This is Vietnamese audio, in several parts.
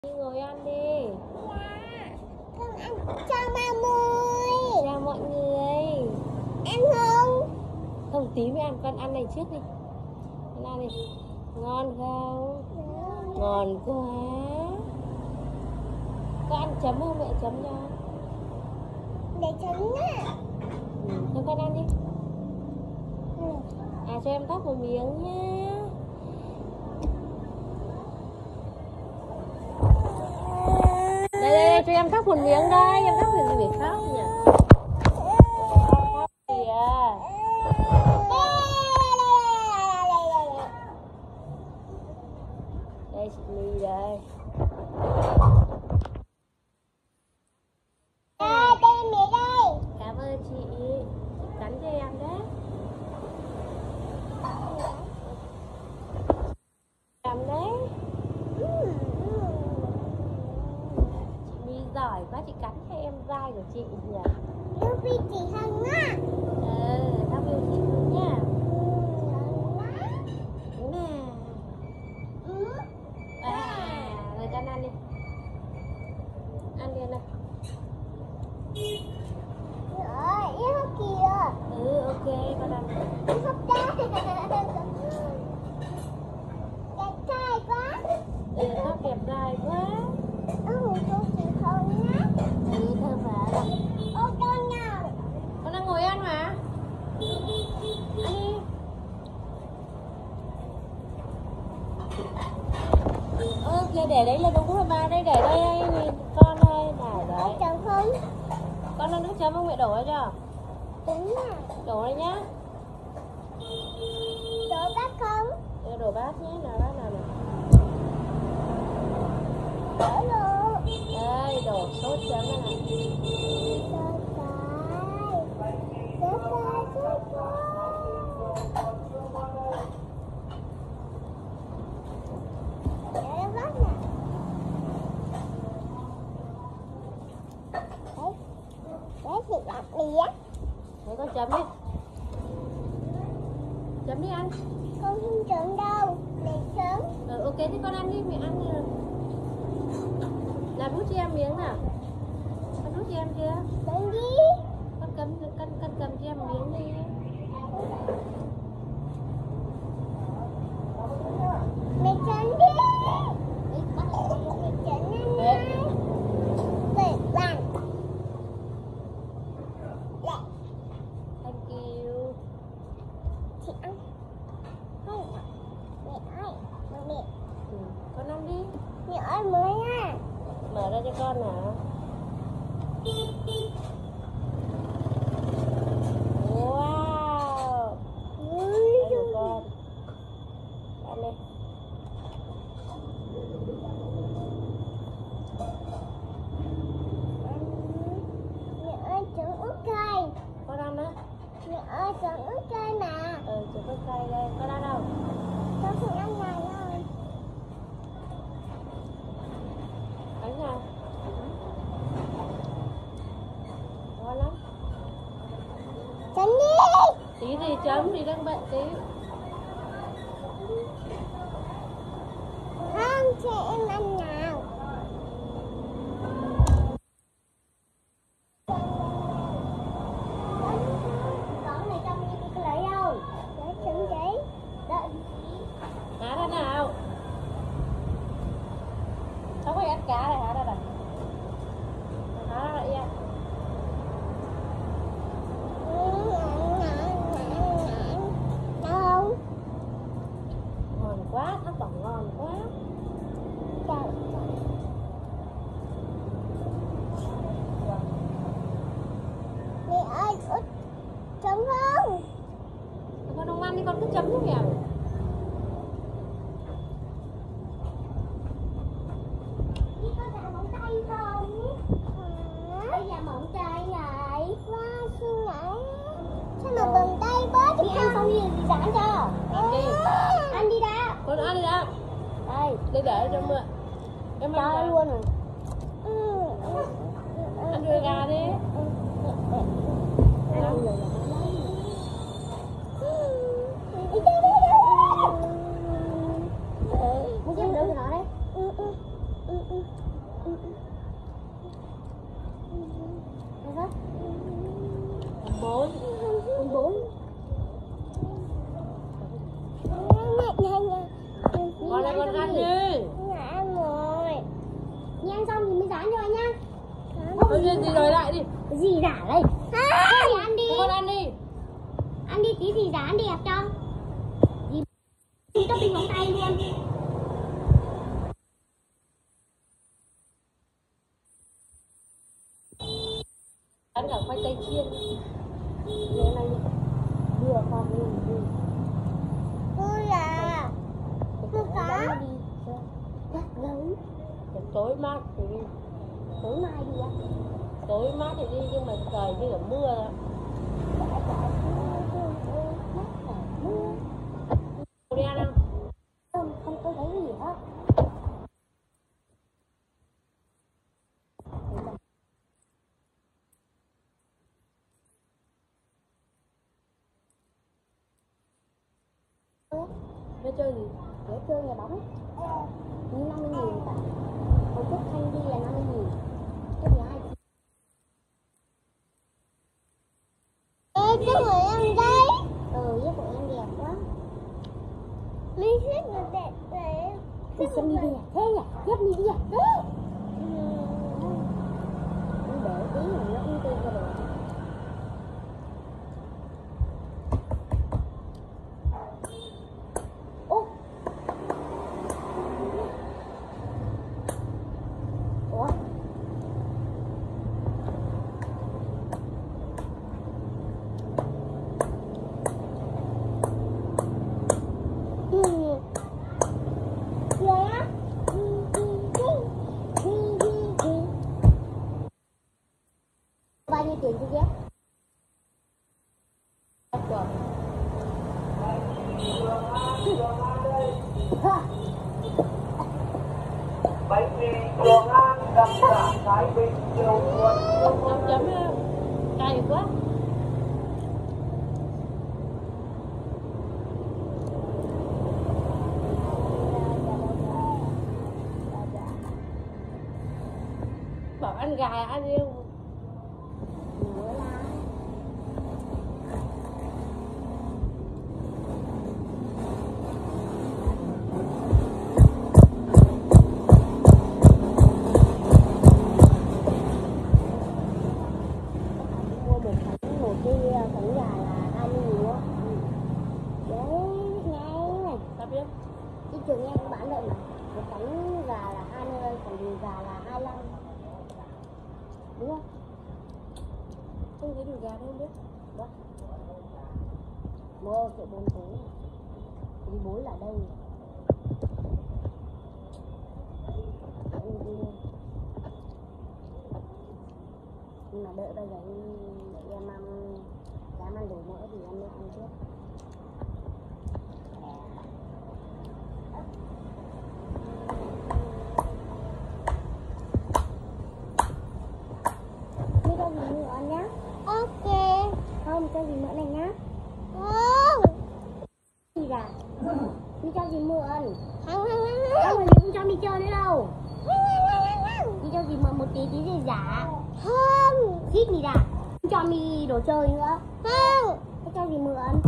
Đi ngồi ăn đi. Dạ. Con ăn cho 30. Chào mọi người. Ăn không? Không, tí mới ăn, con ăn này trước đi. Con ăn đi. Ngon không? Ngon quá. Có ăn chấm không? Mẹ chấm cho. Để chấm nhá. Thôi con ăn đi. À, cho em thắp một miếng nhá. Đây, cho em thắp một miếng đây. Em thắp thì gì phải khóc nhỉ? Khóc kìa. Đây chị My đây. Đây mẹ đây. Cảm ơn chị. Chị cắn cho em đấy. Em đấy. Chị My giỏi quá, chị cắn cho em dai của chị nhỉ. Yêu vì chị Hằng á. Tao yêu chị Hương nha. Nè. Rồi con ăn đi. Ăn đi này. Yêu hấp kìa. Ok, con ăn. Yêu hấp đây. Đẹp trai quá. Tóc đẹp dài quá. Cô chị Hằng á. Thơm quá. Ô con nào. Con đang ngồi ăn mà. Ăn đi. Ok, để đấy là đúng rồi mà. Đây, để đây, nhìn con đây. Đấy. Chồng không? Con ăn nước chấm không, mẹ đổ ra cho. Đúng rồi. Đổ đây nhá. Đổ bát không? Đổ bát nhé, nào bát nào nào. Đổ luôn. Đây, đổ sốt chấm này. Đấy, con chấm đi. Chấm đi ăn. Con không chấm đâu. Để chấm. Ok, thì con ăn đi, mẹ ăn đi. Làm nút cho em miếng nào. Con nút cho em chưa? Chấm đi. Con cầm cho em miếng đi. Mẹ chấm đi. Mẹ chấm đi. Để bàn. Thank you. Chị ăn. Không. Mẹ ơi. Mẹ. Con ăn đi. Mẹ ơi mới nha. Mở ra cho con nào. Wow. Đây của con. Ăn đi. Mẹ ơi chấm ớt cay. Con ăn đó. Mẹ ơi chấm ớt cay mà. Chấm ớt cay đây. Con ăn đâu? Con không ăn này thôi. Bánh nào? Ngon lắm. Chấm đi. Tí gì chấm thì đang bận tí. Không, cho em ăn nào. Con này trong đi con lấy đâu? Để chấm giấy. Đợi. Há ra nào. Không phải ăn cá này, há ra đây. Há ra đây. Đâu? Ngon quá, thác bỏng ngon quá. Trời. Mẹ ơi, út chấm không? Con không ăn thì con cứ chấm cho mẹ. Có gà móng tay không? Bây giờ móng tay này. Wow, xinh nhảy. Sao mà bừng tay bớt thì ăn xong gì dán cho. Ăn đi. Ăn đi đã. Con ăn đi đã. Đây. Để cho mượn. Em ăn Cho luôn rồi. Ăn đuôi gà đi. Ăn rồi. Muốn cho nó đấy. bốn bốn. con này con ăn đi. Ăn rồi. Nha, ăn xong thì mới dán cho anh nhá. Thôi gì rồi lại đi. Gì giả đây? Thôi ăn đi. Con ăn đi. Ăn đi tí gì dán đẹp cho. Gì cho mình móng tay luôn. Ăn cả khoai tây chiên. Cái này đưa con đi. Ôi à. Không có. Rất lớn. Tối mát thì đi. Tối mai đi á. Tối mát thì đi nhưng mà trời như ở mưa đó. Đi ăn không? Không có thấy gì hết. Nó chơi gì? Để chơi nhà bóng. Nhưng 50.000 cả. Hồi trước Thanh đi là 50.000. Cái gì ai? Ê, cái người em đây. Với của em đẹp quá. Mình thích người đẹp đấy. Thì xem đi đẹp thế nhỉ? Tiếp đi đẹp thế. Để tí nữa nó cũng cho được. Ủa? Bao nhiêu tiền chứ ghép? Bánh mì Trường An đặc sản Thái Bình chiều muộn. Chấm cay quá. Bảo ăn gà ăn đi. Trường em cũng bán vậy mà. Một cánh gà là 20, còn đùi gà là 25. Đúng không? Không thấy đùi gà đâu không biết. Đó. Mua chợ 4 túi. Đi bối là đây. Nhưng mà đợi bây giờ đợi em ăn dám ăn đủ mỡ thì em mới ăn trước. Cho gì mỡ nhá. Ok. Không, cho gì mỡ này nhá. Không. Gì ra? Mi cho gì mỡ ăn? Không, rồi không cho mi chơi nữa đâu. Mi cho gì mỡ một tí gì giả. Không. Xít mi ra. Không cho mi đồ chơi nữa. Không. Thế cho gì mỡ ăn?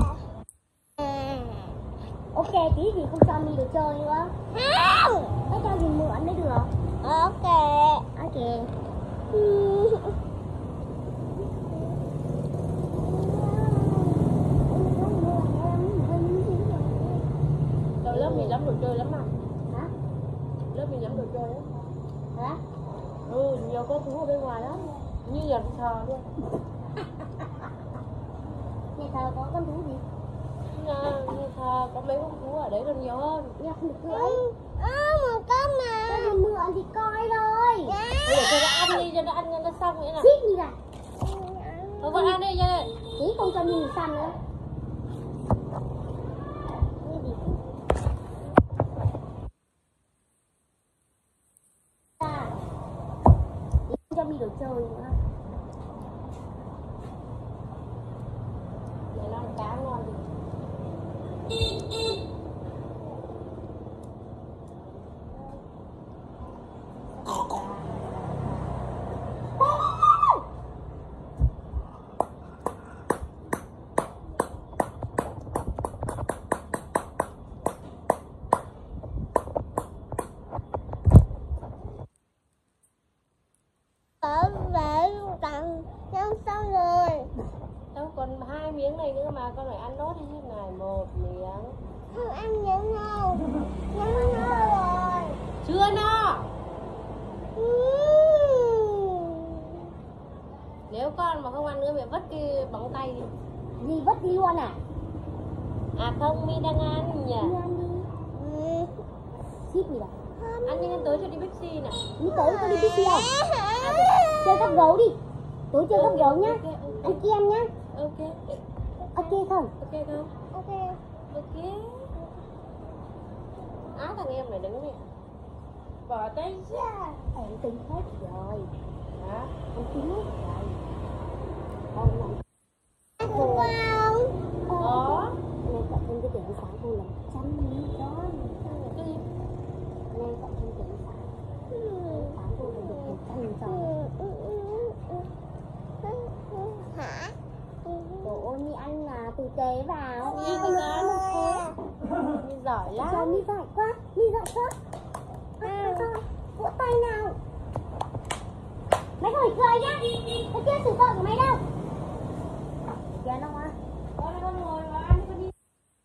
Ok, tí gì không cho mi đồ chơi nữa. Không. Thế cho gì mỡ ăn mới được. Ok. Ok. Lớp mình lắm đồ chơi lắm mà. Hả? Lớp mình lắm đồ chơi á. Hả? Ừ, nhiều con thú ở bên ngoài lắm. Như nhà thờ luôn. Nhà thờ có con thú gì? Nhà thờ có mấy con thú ở đấy còn nhiều hơn. Nhà không được cưỡi. Một con mà. Cho nó mượn thì coi thôi. Thôi để cho nó ăn đi, cho nó ăn cho nó xong vậy nào. Xít đi ra. Thôi con ăn đi cho này. Tí không cho mình săn nữa. Cho mi đồ chơi nữa. Để nó ăn cá ngon đi. ăn miếng này nữa mà, con phải ăn nốt đi chứ này, một miếng. Không ăn miếng nào. Nhắm no rồi. Chưa no. Nếu con mà không ăn nữa mẹ vứt cái bóng tay đi. Gì vứt đi luôn à? À không, Mi đang ăn nhỉ. Mi ăn đi. Ship gì vậy? Ăn nhanh tối cho đi Bixi nè. Mi tối con đi Bixi không? Chơi cắp gấu đi. Tối chơi cắp gấu nhá. Okay. Ăn kem nhá. Ok. Ok không? Ok không? Ok. Ok. Á thằng em này đứng nè. Bỏ tay ra. Em tính hết rồi. Hả? Em tính hết rồi. Không làm. Không. Có. Này cậu thêm cái tiền sáng không là 100 nghìn con. Cái gì? Này cậu thêm tiền sáng. Sáng không là được 100 nghìn con. Hả? Đồ ơi, Mi ăn là tử tế vào. Mi Mi không được ăn. ăn một thế. Mi giỏi lắm. Trời, Mi giỏi quá. Mi giỏi quá. Vỗ tay nào. Mày không phải cười nhá. Cái kia xử tội của mày đâu. Kìa nó à. Con ngồi và ăn con đi.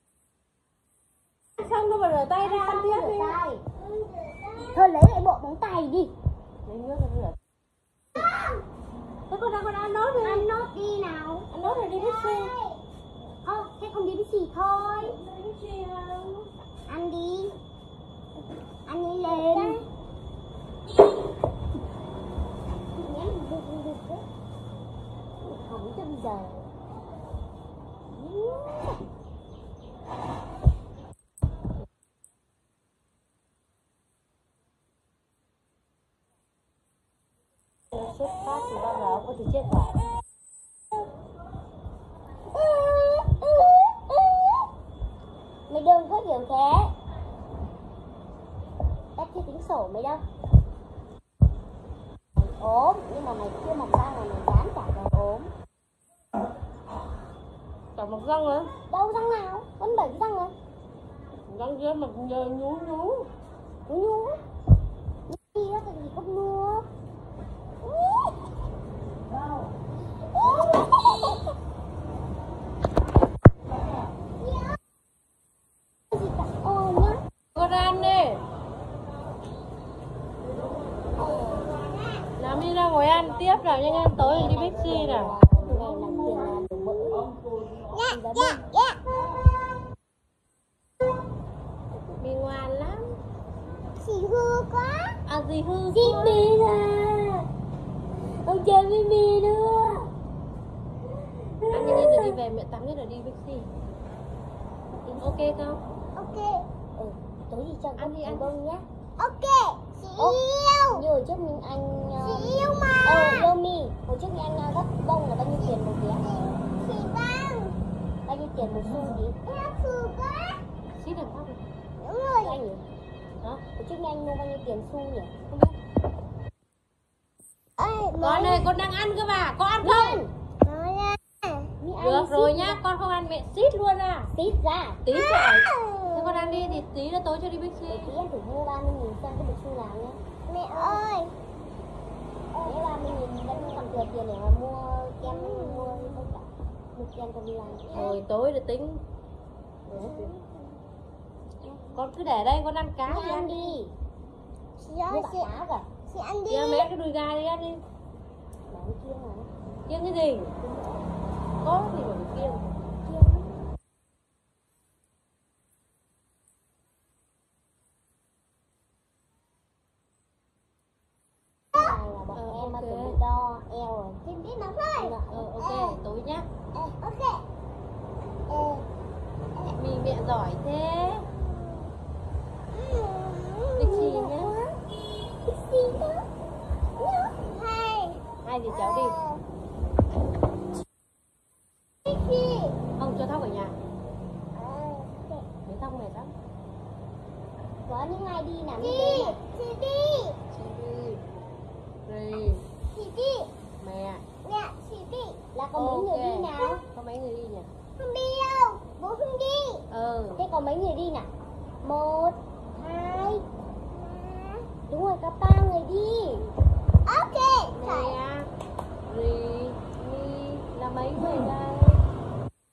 Xong đâu mà rửa tay ra ăn tiếp đi. Thôi lấy lại bộ móng tay đi. Lấy nước ra rửa. Thế con ăn nốt đi. Ăn nốt đi nào. Ăn nốt rồi đi Bixi. Thế không đi Bixi thôi. Đi Bixi không? Ăn đi. Ăn đi lên. Không cho bây giờ. Xuất phát thì bao giờ có thể chết rồi. Mày đừng có kiểu thế. Tao chưa tính sổ mày đâu. Mày ốm, nhưng mà mày chưa mọc răng là mày dám trả lời ốm. Cả một răng nữa. Đâu răng nào, vẫn 7 răng mà. Răng kia mà nhớ nhú. Nhú. Đi đó thì không nước. Gì cả ôi nhá. Con ăn đi. Làm đi ra ngồi ăn tiếp nào, nhanh ăn tối rồi đi Bixi nào. Ngày làm tiền là đủ bự. Dạ. Mi ngoan lắm. Chị hư quá. À gì hư Chị quá. Mi à. Ông chơi với Mi nữa. Ăn nhanh rồi đi về, mẹ tắm nhất rồi đi Bixi. Ok không? Ok. Tối đi cho Ăn đi, ăn. bông nhá. Ok. Chị yêu. Như hồi trước mình ăn. Chị yêu mà. Yêu Mi. Hồi trước mình ăn gấp bông là bao nhiêu tiền một vé? Chị Băng. Bao nhiêu tiền một xu gì? Em thử quá. Xí đằng tóc này. Đúng rồi. Anh nhỉ? Hả? Hồi trước anh mua bao nhiêu tiền xu nhỉ? Không biết. Con ơi, con đang ăn cơ mà, con ăn không? Được rồi nhá, con không ăn mẹ xít luôn à. Xít ra. Tí rồi. Thế con ăn đi thì tí nữa tối cho đi Bixi. Tí em thử mua 30.000 xem có được xu nào nhé. Mẹ ơi. Nếu 30.000 vẫn còn thừa tiền để mà mua kem, mua tất cả. Mua kem cho đi làm. Rồi tối để tính. Con cứ để đây, con ăn cá Chị đi ăn ăn đi. Chị ơi, chị ăn kìa. Chị ăn đi. Kia mẹ cái đùi gà đi ăn đi. Bán kia mà. Kiêng cái gì? Có gì mà phải kiêng. Là bọn em mà chuẩn bị đo eo rồi. Tìm biết nó thôi. Ok, tối nhá. Ok. Mì mẹ giỏi thế. Bixi nhá. Bixi nhá. Hai thì cháu đi. Bixi. Ông cho thóc ở nhà. Mấy thóc mệt lắm. Có những ai đi nào đi đến. Chị đi. Chị đi. Chị đi. Mẹ. Mẹ, chị đi. Là có mấy người đi nào? Có mấy người đi nhỉ? Không đi đâu. Bố không đi. Thế có mấy người đi nào? 1, 2, 3. Đúng rồi, có 3 người đi. Ok. Mẹ. Mi là mấy người đây?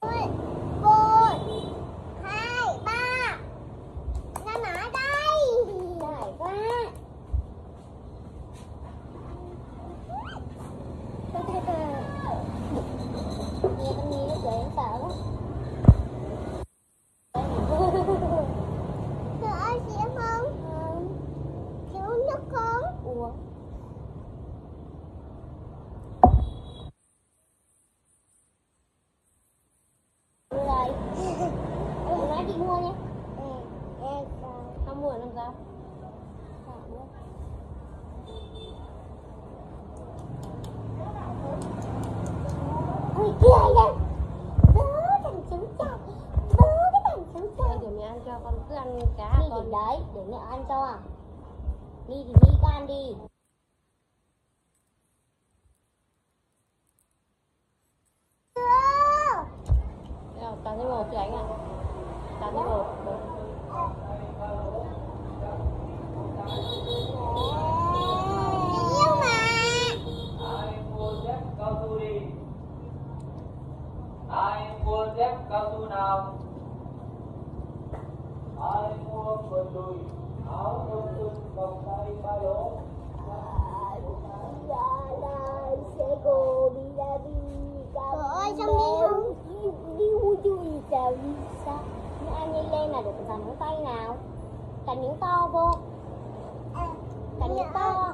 kia đây. Bố thằng chú trai. Bố cái thằng chú trai. Để mẹ ăn cho con cứ ăn cá Mi con. để đấy, để mẹ ăn cho. Mi thì Mi con ăn đi. Tao thấy một chứ anh ạ. Tao thấy một. Yêu mà. Ai mua dép cao su đi. Ai mua dép cao su nào? Ai mua quần đùi, áo thun lưng, vòng tay ba lỗ. Trời ơi, xong đi không? Đi vui chui sao đi sao? Nếu anh nhanh lên là được dàn ngón tay nào? Cắn miếng to vô. Cắn miếng to.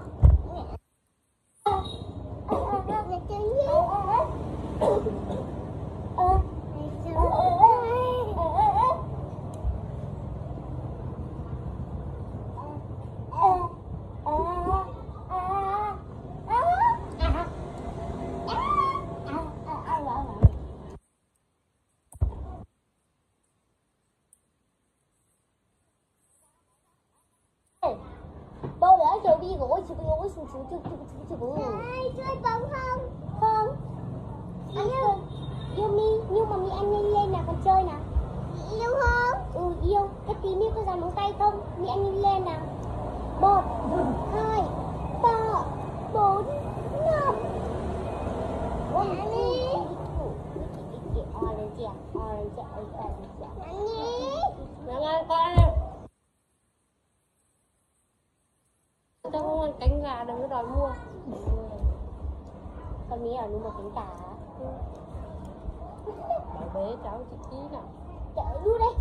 Bố đã chơi bi gối chơi bóng không? Không. Yêu Mi, nhưng mà Mi ăn nhanh lên nào, con chơi nào. Yêu không? Ừ yêu. Cái tí Mi có dàn móng tay không? Mi ăn nhanh lên nào. 1, 2, 3, 4, 5. Ngon ngon con. Tao không ăn cánh gà đừng có đòi mua. Con Mi ở nuôi một cánh cá. Bảo bế cháu chị tí nào. Chạy đu đây.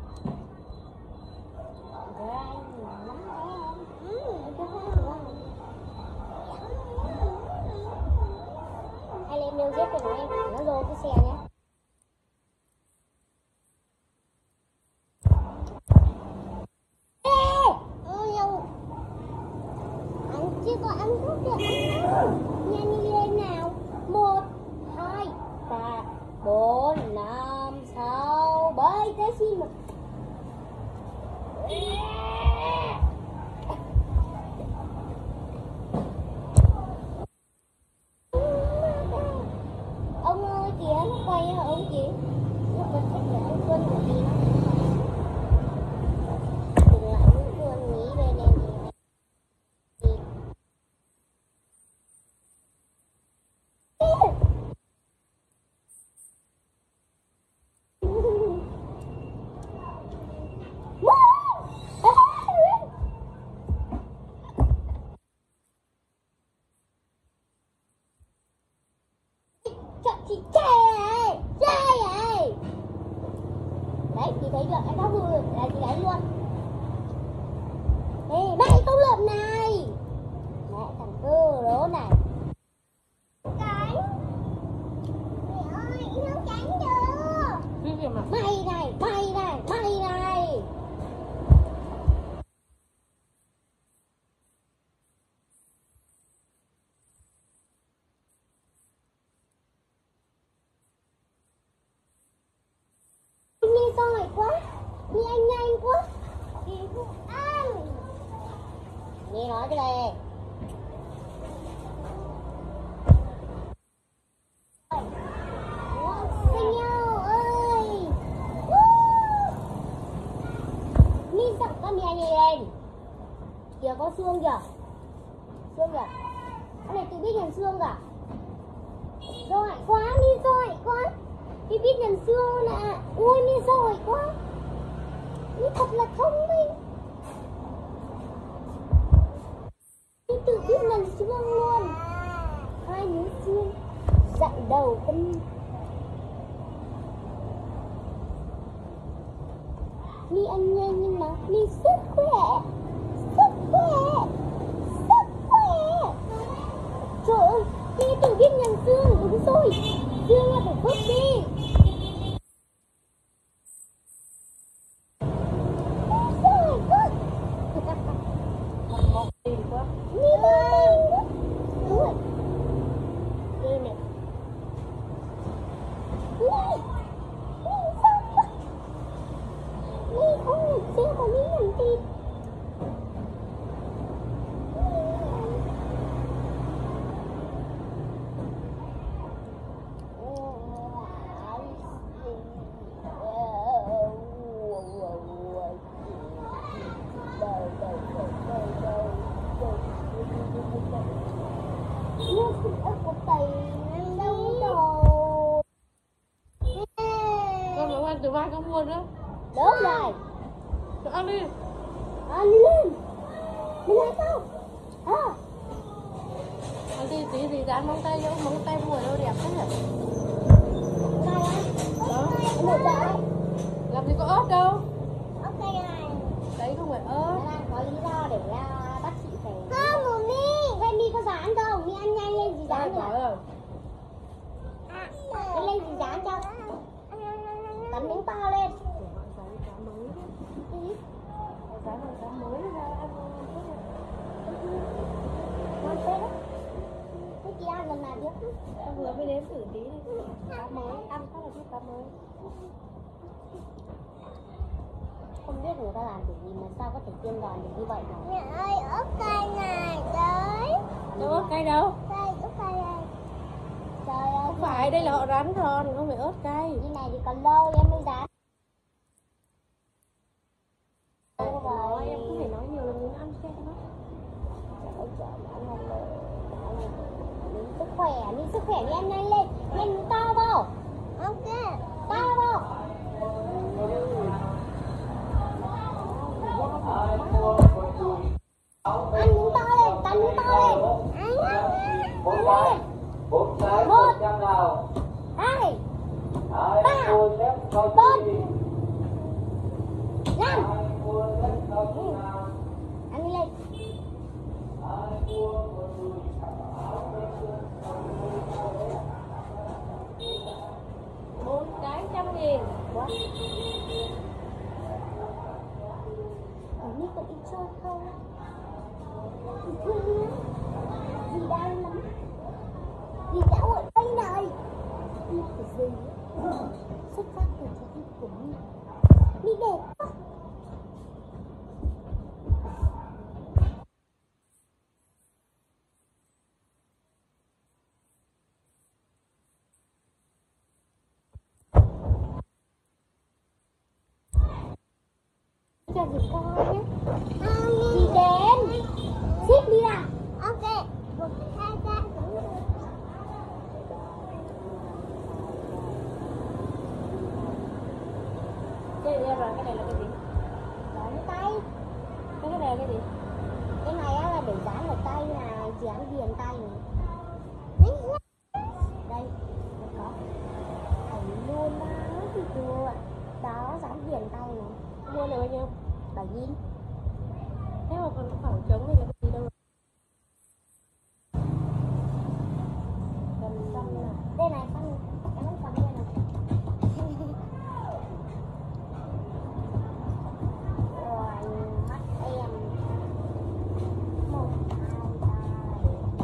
Hai em nêu dép cho nó rô cái xe nhé. Ăn chưa có ăn thuốc được ăn. Nhanh lên nào. 1, 2, 3, 4, 5, 6, 7. Cái gì mà ông ơi kìa, nó quay hả ông kìa. Nó có thích là ông Quân của gì nó. Đừng lại ông Quân nghĩ bên em gì. Chị trai ơi. Đấy, chị thấy được, em đã vừa là chị đánh luôn. Ê, mày không lượm này. Mẹ thằng cơ đố này. Cánh. Mẹ ơi, không cánh được. Cái gì mà Mày này. Mi giỏi quá. Mi anh nhanh quá. Thì không ăn. Mi nói cái này. Xinh nhau ơi. Mi giọng con Mi anh lên. Kìa có xương kìa. Xương kìa. Cái này tự biết nhận xương kìa. Giỏi quá, Mi giỏi quá. Mi biết nhận xương nè. Ui Mi giỏi quá. Mi thật là thông minh. Mi tự biết nhận xương luôn. 2 miếng xương dặn đầu con. Mi ăn nhanh nhưng mà Mi sức khỏe. Trời ơi, Mi tự biết nhận xương. Đúng rồi, xương là phải vứt đi. Giỏi quá. một tiền quá. Mi thông minh quá. Đúng rồi. Đây mẹ. Cục tì đâu rồi. Con nấu ăn từ mai con mua nữa. Đúng rồi. Cho ăn đi. Ăn lên. Đi lại không? Ăn đi tí gì dán móng tay vô, móng tay mùi đâu đẹp thế nhỉ? Đây á. Đó. Một đấy. Làm gì có ớt đâu. Ok này. Đấy không phải ớt. Đang có lý do để bác sĩ phải. Không, một Mi. Vậy Mi có dán không? Mi ăn nhanh lên gì dán rồi. Cái lên gì dán cho. Cắn miếng to lên. Ngon phết đấy. Thế chị ăn lần nào biết? Em vừa mới nếm thử tí đi. Cá mới, ăn phát là biết cá mới. Không biết người ta làm kiểu gì mà sao có thể tiêm giòn được như vậy mà. Mẹ ơi, ớt cay này, đấy. Đâu ớt cay đâu? Đây, ớt cay đây. Trời ơi. Không phải, đây là họ rán giòn, không phải ớt cay. Như này thì còn lâu em mới dán. Rồi, em không thể nói nhiều là muốn ăn xem đó. Sức khỏe, đi sức khỏe đi ăn nhanh lên. Nhanh to vào. Ok. To vào. Ăn miếng to lên, cắn miếng to lên. Bốn cái, bốn cái, 100 nào. 2, 3, 4, 5. Ăn đi lên. Bốn cái 100.000. Quá. Ở đây có ít chơi không? Dì đang lắm. Dì đã ở đây này. Đi của dì xuất phát từ trái tim của Mi. Mi đẹp quá. Cho dì coi nhé. Dì đến. Xếp đi nào. Ok. 1, 2, 3. Cái này là cái gì? Dán tay. Cái này là cái gì? Cái này á là để dán ở tay này, dán viền tay này. Đây, có. Ảnh luôn á, thì chưa. Đó, dán viền tay này. Mua này bao nhiêu? 7.000. Thế mà còn khoảng trống này là cái gì đâu rồi? Cầm xăm nào. Đây này, con em vẫn cầm đây này. Rồi, mắt em. 1, 2, 3, 4,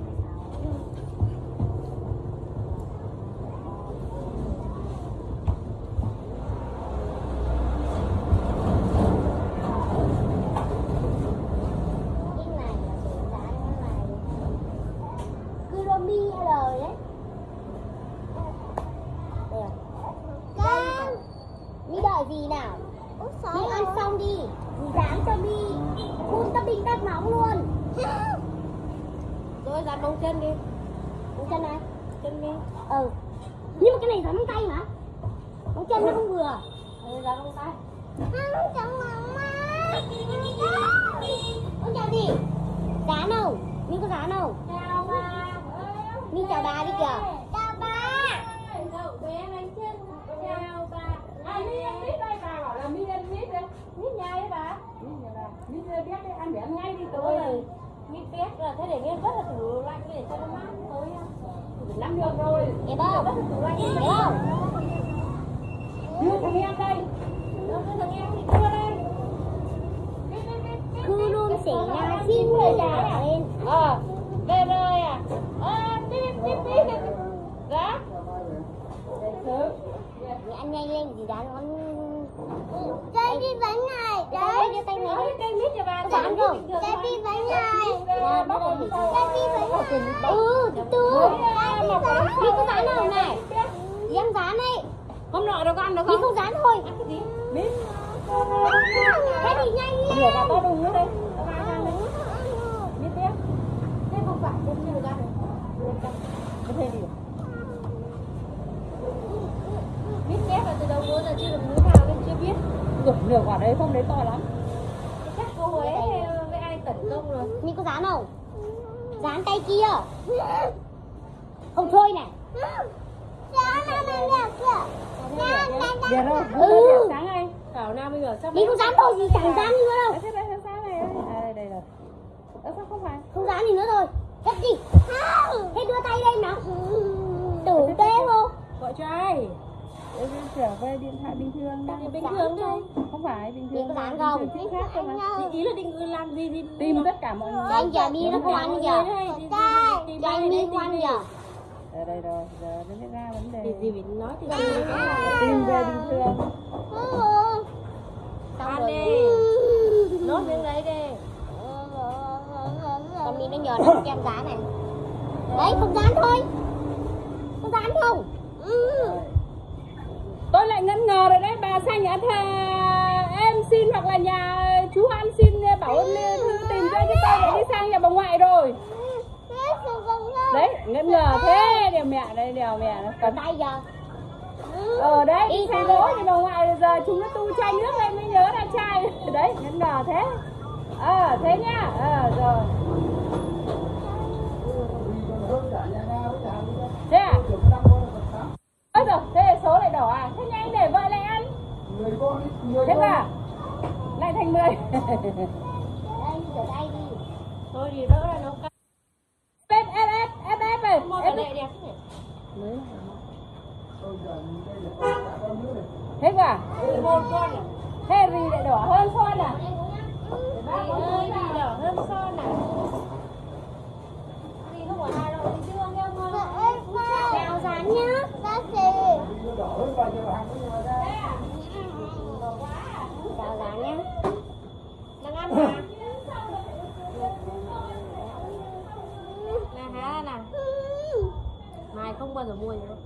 5, gì nào? Đi ăn xong đi. Dì dán cho đi. Phun tao bình tắt nóng luôn. Rồi dán bóng chân đi. Bóng chân này. Chân đi. Nhưng mà cái này dán bóng tay mà. Bóng chân nó không vừa. Dán bóng tay. Bóng chân mama. Con chào gì? Dán không? Mình có dán không? Chào bà. Mình chào bà đi kìa. Chào bà. Cậu bé bánh chân. Chào bà. Mi ăn mít đây, bà bảo là Mi ăn mít đấy. Mít nhai đấy bà. Mít biết đấy, ăn để ăn ngay đi tối rồi. Mít biết là thế để nghe rất là tủ lạnh để cho nó mát tối. Nắm được rồi. Em không? Em không? Đưa thằng em đây. Đưa thằng em thì đưa đây. Cứ luôn xỉ nha, xin người trả lên. Về rồi à? Tiếp. Đó. Để ăn nhanh lên gì đó nó. Đây đi bánh này. Đấy, đưa tay này. Cây mít cho bà. Có dán không? Đây đi bánh này. Bắt đầu thì đây đi bánh này. Từ. Đi có dán không này? Đi ăn dán đi. Hôm nọ đâu có ăn được Đi không? không dán thôi. Ăn cái gì? Mít. Thế thì nhanh lên. Rửa cả to đùng nữa đây. Mít biết. Thế không phải không chưa ra được. nửa quả đấy không, đấy to lắm. Chắc cô ấy với ai tấn công rồi. Nhưng có dán không? Dán tay kia. Không thôi này. Đẹp đâu? Sáng anh. Bảo Nam bây giờ sắp. Đi không dán thôi gì chẳng dán nữa đâu. Thế đây sáng này ơi. À đây rồi. Sao không phải? Không dán gì nữa rồi. Hết đi. Thế đưa tay đây nào. Tử tế không? Gọi cho ai? Em trở về điện thoại bình thường. Bình thường thôi. Không phải bình thường. Có dán không? Chính khác thôi mà. Ý là định làm gì thì Tìm tất cả mọi người. anh giờ đi nó không ăn giờ. Cho anh đi không ăn giờ. Ở đây rồi, giờ nó mới ra vấn đề. Thì gì mình nói thì Tìm về bình thường. ăn đi. Nốt miếng đấy đi. Con đi nó nhờ nó kem giá này. Đấy không dán thôi. Không dán không? Tôi lại ngân ngờ rồi đấy, bà sang nhà em xin hoặc là nhà chú ăn xin bảo ơn thư tìm cho tôi để đi sang nhà bà ngoại rồi. Đấy, ngân ngờ thế, đèo mẹ đây, đèo mẹ nó Còn tay giờ. đấy, đi sang đó thì bà ngoại giờ chúng nó tu chai nước lên mới nhớ ra chai. Đấy, ngân ngờ thế. Thế nhá. Rồi. Thế à? Ôi rồi, thế số lại đỏ à? Thế nhanh để vợ lại ăn. Thế à? Lại thành 10. Đây, rửa tay đi. Thôi thì đỡ là nó căng. Ép ơi. Một cái đẹp nhỉ? Thế à? Một con à? Thế gì lại đỏ hơn son à? Ơi, gì đỏ hơn son à? Gì không có hai đâu, đi chưa nghe không? Nào dán nhá. Chào dán nhá. Đang ăn mà. Này hả nào. Mai không bao giờ mua gì đâu.